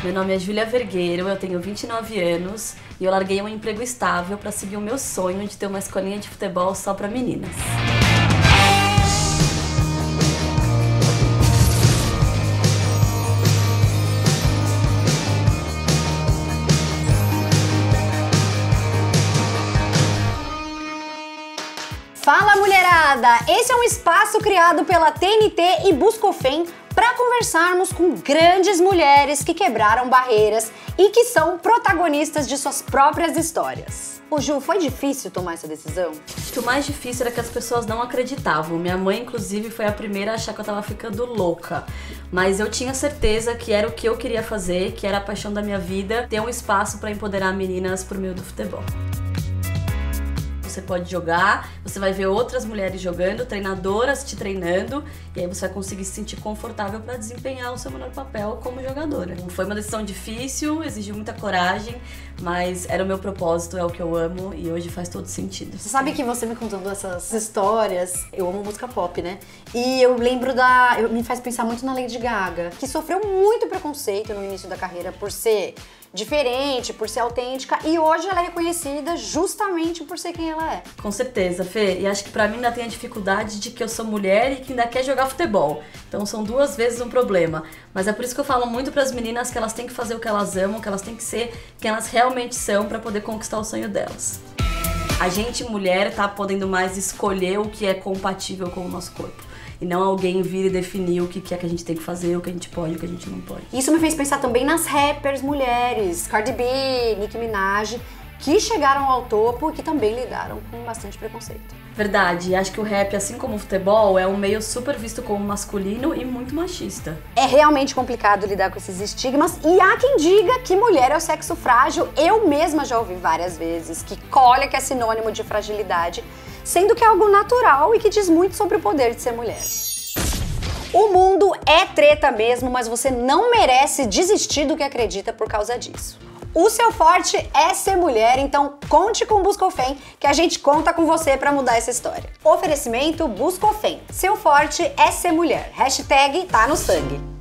Meu nome é Júlia Vergueiro, eu tenho 29 anos e eu larguei um emprego estável para seguir o meu sonho de ter uma escolinha de futebol só para meninas. Fala, mulherada! Esse é um espaço criado pela TNT e Buscofem para conversarmos com grandes mulheres que quebraram barreiras e que são protagonistas de suas próprias histórias. Ô Ju, foi difícil tomar essa decisão? Acho que o mais difícil era que as pessoas não acreditavam. Minha mãe, inclusive, foi a primeira a achar que eu tava ficando louca. Mas eu tinha certeza que era o que eu queria fazer, que era a paixão da minha vida, ter um espaço para empoderar meninas por meio do futebol. Você pode jogar, você vai ver outras mulheres jogando, treinadoras te treinando, e aí você vai conseguir se sentir confortável para desempenhar o seu melhor papel como jogadora. Foi uma decisão difícil, exigiu muita coragem, mas era o meu propósito, é o que eu amo e hoje faz todo sentido. Você sabe que você me contando essas histórias, eu amo música pop, né? E eu lembro me faz pensar muito na Lady Gaga, que sofreu muito preconceito no início da carreira por ser diferente, por ser autêntica, e hoje ela é reconhecida justamente por ser quem ela é. Com certeza, Fê, e acho que pra mim ainda tem a dificuldade de que eu sou mulher e que ainda quer jogar futebol. Então são duas vezes um problema. Mas é por isso que eu falo muito pras meninas que elas têm que fazer o que elas amam, que elas têm que ser quem elas realmente são pra poder conquistar o sonho delas. A gente, mulher, tá podendo mais escolher o que é compatível com o nosso corpo. E não alguém vir e definir o que é que a gente tem que fazer, o que a gente pode, o que a gente não pode. Isso me fez pensar também nas rappers mulheres, Cardi B, Nicki Minaj, que chegaram ao topo e que também lidaram com bastante preconceito. Verdade, acho que o rap, assim como o futebol, é um meio super visto como masculino e muito machista. É realmente complicado lidar com esses estigmas e há quem diga que mulher é o sexo frágil. Eu mesma já ouvi várias vezes que cólica é sinônimo de fragilidade, sendo que é algo natural e que diz muito sobre o poder de ser mulher. O mundo é treta mesmo, mas você não merece desistir do que acredita por causa disso. O seu forte é ser mulher, então conte com o Buscofem, que a gente conta com você para mudar essa história. Oferecimento Buscofem. Seu forte é ser mulher. Hashtag tá no sangue.